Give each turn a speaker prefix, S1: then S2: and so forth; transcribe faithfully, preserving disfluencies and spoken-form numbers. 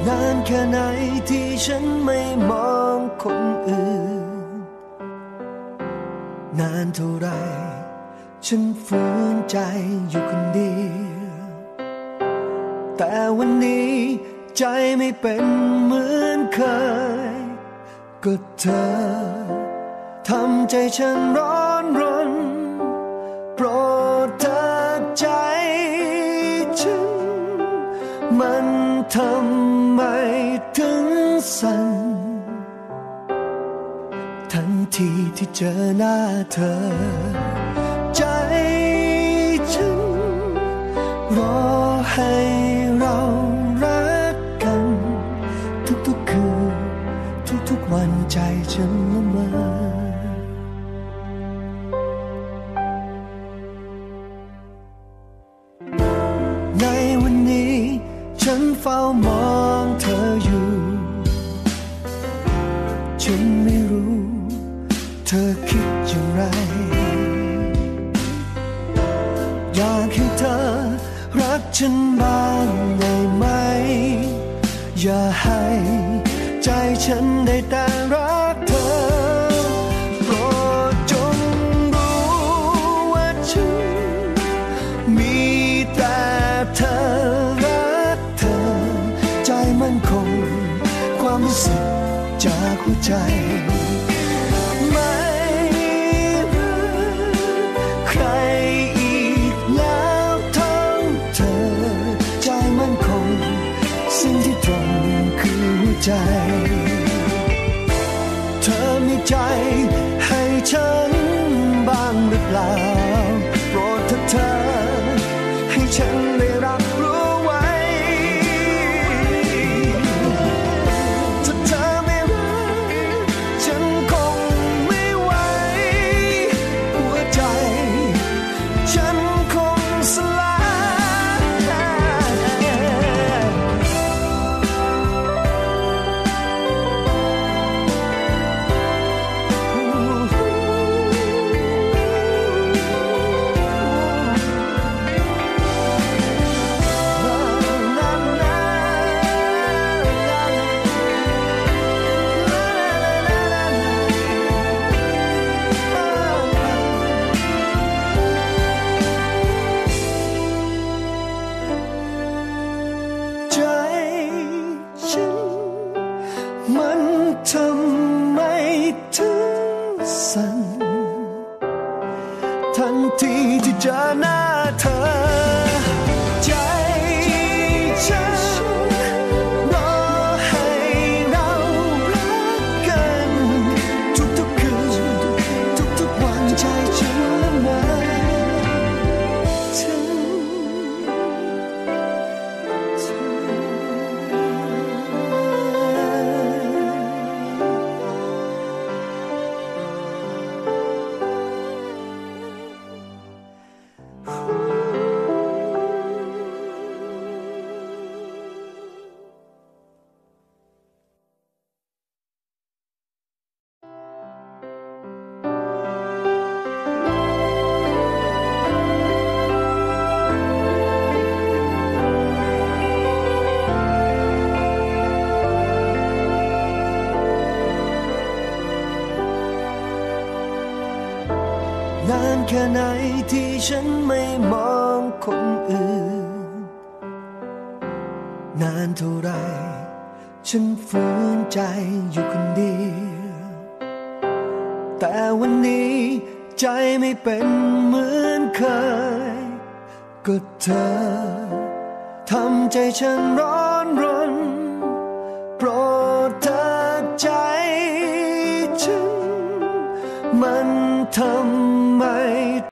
S1: นานแค่ไหนที่ฉันไม่มองคนอื่นนานเท่าไรฉันฝืนใจอยู่คนเดียวแต่วันนี้ใจไม่เป็นเหมือนเคยก็เธอทำใจฉันร้อนรนโปรดเธอใจฉันมันทำไมถึงสั่นทันทีที่เจอหน้าเธอใจฉันรอให้เรารักกันทุกๆคืนทุกๆวันใจฉันละเมอในวันนี้ฉันเฝ้ามองเธออยู่ฉันไม่รู้เธอคิดอย่างไรอยากให้เธอรักฉันบ้างได้ไหมอย่าให้ใจฉันได้แต่รักเธอโปรดจงรู้ว่าฉันมีแต่เธอรักเธอใจมั่นคงความรู้สึกจากหัวใจไม่รักใครอีกแล้วทั้งเธอใจมั่นคงสิ่งที่ตรงคือหัวใจเธอมีใจให้ฉันบ้างหรือเปล่าโปรดเถอะเธอให้ฉันได้รับรู้ไว้ถ้าเธอไม่รักฉันคงไม่ไหวหัวใจฉันคงสลายทำไมถึงสั่นทันทีที่เจอหน้าเธอใจฉันรอให้เรารักกันทุกๆคืนทุกๆวันใจฉันละเมอถึงเธอนานแค่ไหนที่ฉันไม่มองคนอื่นนานเท่าไรฉันฝืนใจอยู่คนเดียวแต่วันนี้ใจไม่เป็นเหมือนเคยก็เธอทำใจฉันร้อนรน